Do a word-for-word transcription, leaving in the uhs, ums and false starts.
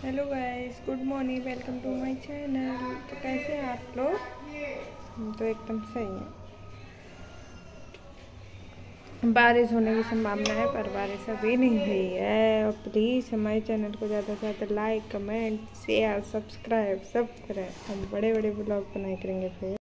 Hello guys, good morning, welcome to my channel. तो कैसे हैं आप लोग? हम तो एकदम सही हैं। बारिश होने की संभावना है पर बारिश अभी नहीं हुई है। और प्लीज़ हमारे चैनल को ज़्यादा से ज़्यादा लाइक, कमेंट, शेयर, सब्सक्राइब सब करें। हम बड़े बड़े ब्लॉग बनाए करेंगे फिर।